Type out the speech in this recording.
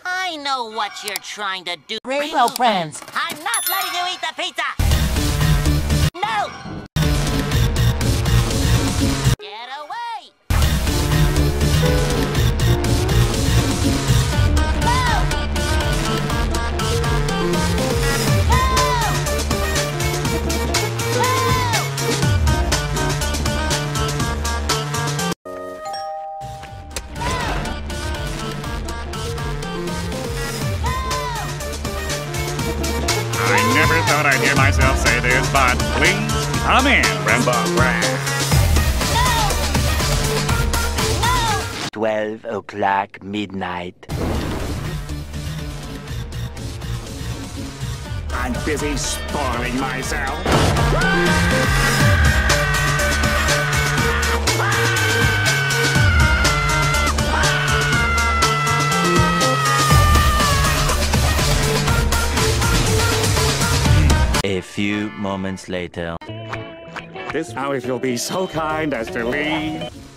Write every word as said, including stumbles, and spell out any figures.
I know what you're trying to do. Rainbow friends. I'm not letting you eat the pizza! No! Get away! I never thought I'd hear myself say this, but please come in, Rainbow Friends. Twelve o'clock midnight. I'm busy spoiling myself. A few moments later. This now, if you'll be so kind as to leave.